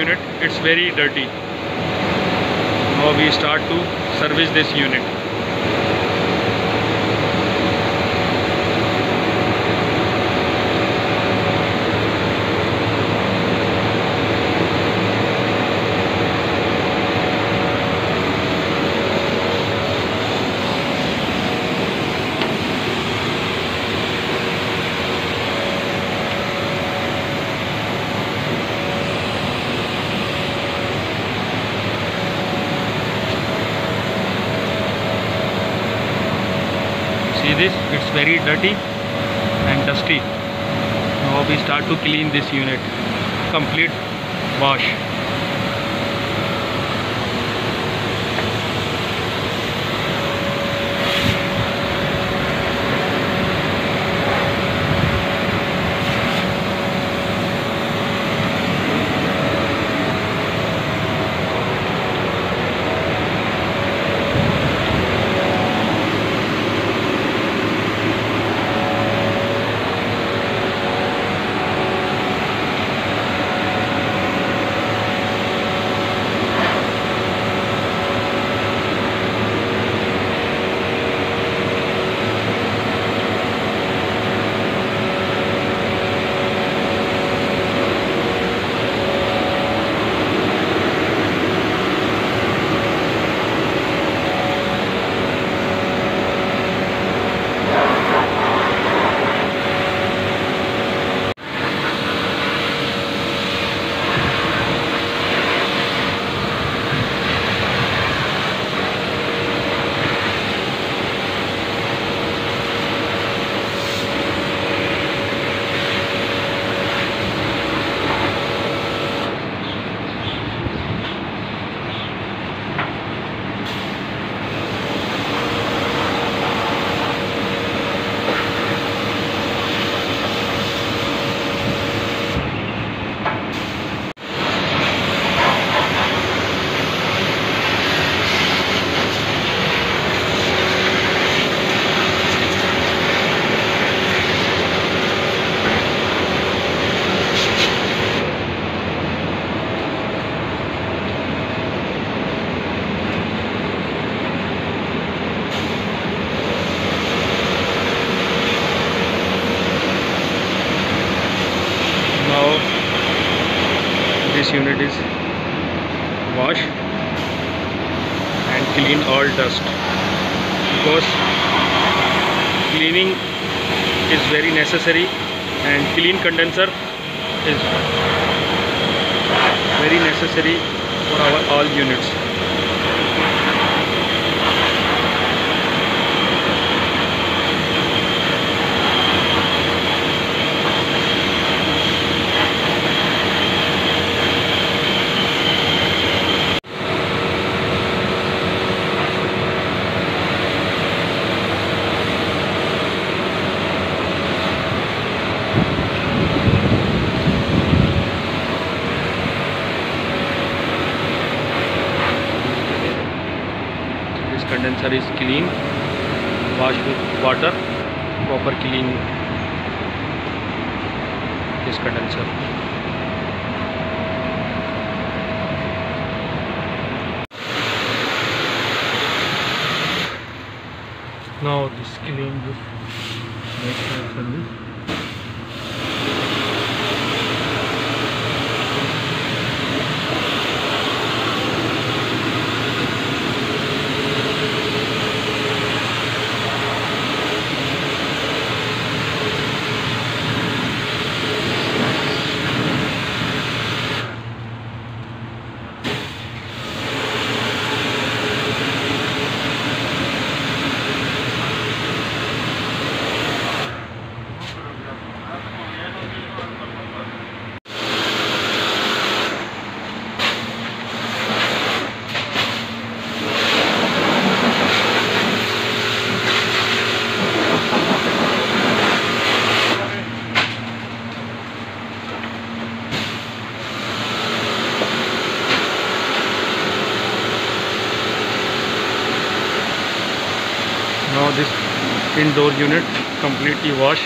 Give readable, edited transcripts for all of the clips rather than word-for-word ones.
unit, it's very dirty. Now we start to service this unit. See this, it's very dirty and dusty. Now we start to clean this unit. Complete wash. This unit is wash and clean all dust, because cleaning is very necessary and clean condenser is very necessary for our all units. Condenser is clean, washed with water, proper clean this condenser. Now this clean this next service. Now this indoor unit completely washed.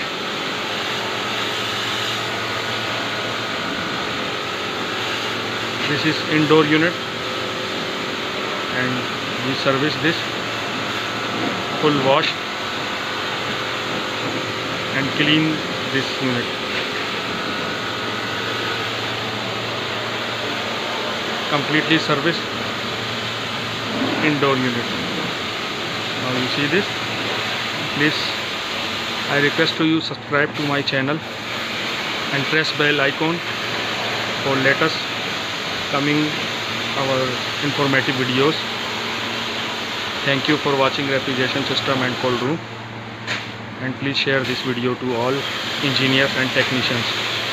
This is indoor unit, and we service this full wash and clean this unit. Completely service indoor unit. Now you see this. Please, I request to you subscribe to my channel and press bell icon for latest coming our informative videos. Thank you for watching refrigeration system and cold room, and please share this video to all engineers and technicians.